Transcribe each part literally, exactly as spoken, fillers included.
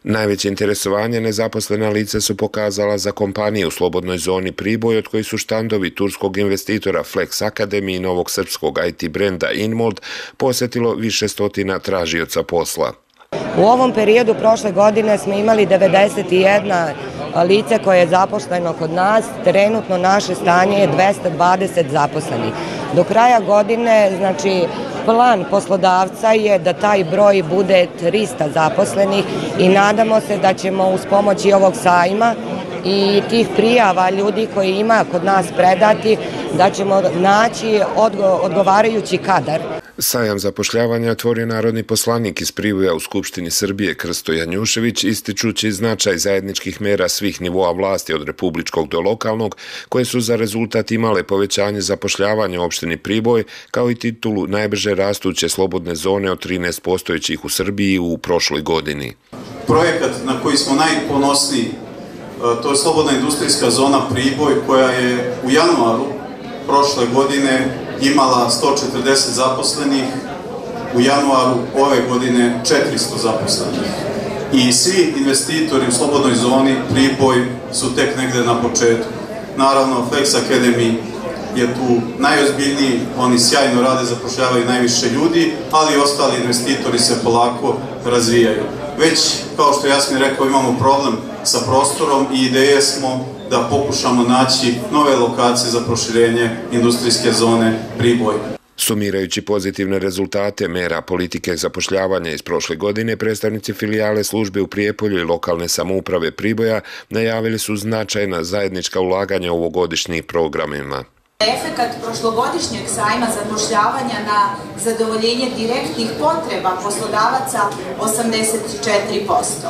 Najveće interesovanje nezaposlena lica su pokazala za kompanije u slobodnoj zoni Priboj, od kojih su štandovi turskog investitora Flex Academy i novog srpskog I T brenda Inmold posjetilo više stotina tražioca posla. U ovom periodu prošle godine smo imali devedeset jedna lice koje je zaposleno kod nas. Trenutno naše stanje je dvesta dvadeset zaposlenih. Do kraja godine, znači, plan poslodavca je da taj broj bude trista zaposlenih i nadamo se da ćemo uz pomoć i ovog sajma i tih prijava ljudi koji ima kod nas predati, da ćemo naći odgovarajući kadar. Sajam zapošljavanja otvorio narodni poslanik iz Priboja u Skupštini Srbije Krsto Janjušević, ističući značaj zajedničkih mera svih nivoa vlasti od republičkog do lokalnog, koje su za rezultat imale povećanje zapošljavanja u opštini Priboj, kao i titulu najbrže rastuće slobodne zone od trinaest postojećih u Srbiji u prošloj godini. Projekat na koji smo najponosniji, to je slobodna industrijska zona Priboj, koja je u januaru prošle godine imala sto četrdeset zaposlenih, u januaru ove godine četiristo zaposlenih. I svi investitori u slobodnoj zoni Priboj su tek negde na početku. Naravno, Flex Academy je tu najozbiljniji, oni sjajno rade, zapošljavaju najviše ljudi, ali i ostali investitori se polako razvijaju. Već, kao što Jasmin rekao, imamo problem sa prostorom i ideje smo da pokušamo naći nove lokacije za proširenje industrijske zone Priboj. Sumirajući pozitivne rezultate mera politike zapošljavanja iz prošle godine, predstavnici filijale službe u Prijepolju i lokalne samouprave Priboja najavili su značajna zajednička ulaganja u ovogodišnjim programima. Efekat prošlogodišnjeg sajma zapošljavanja na zadovoljenje direktnih potreba poslodavaca osamdeset četiri posto.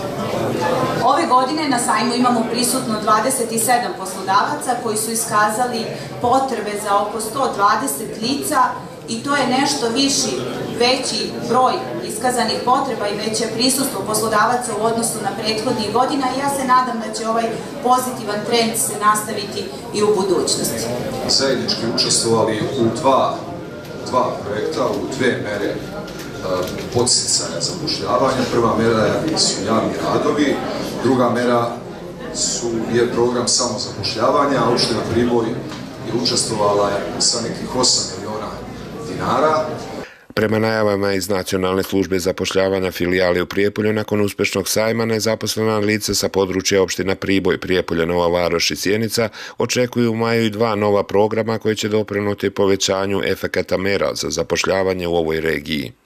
Ove godine na sajmu imamo prisutno dvadeset sedam poslodavaca koji su iskazali potrebe za oko sto dvadeset lica i to je nešto viši, veći broj iskazanih potreba i veće prisustvo poslodavaca u odnosu na prethodnih godina i ja se nadam da će ovaj pozitivan trend se nastaviti i u budućnosti. Zajednički učestvovali u dva, dva projekta, u dve mere podsticanja zapošljavanja. Prva mera su javni radovi, druga mera su, je program samozapošljavanja, a opština Priboj je učestvovala sa nekih osam miliona dinara. Prema najavama iz Nacionalne službe zapošljavanja filijale u Prijepolju, nakon uspešnog sajma nezaposlena lica sa područja opština Priboj, Prijepolje, Nova Varoš i Sjenica očekuju u maju i dva nova programa koji će doprinuti povećanju efekata mera za zapošljavanje u ovoj regiji.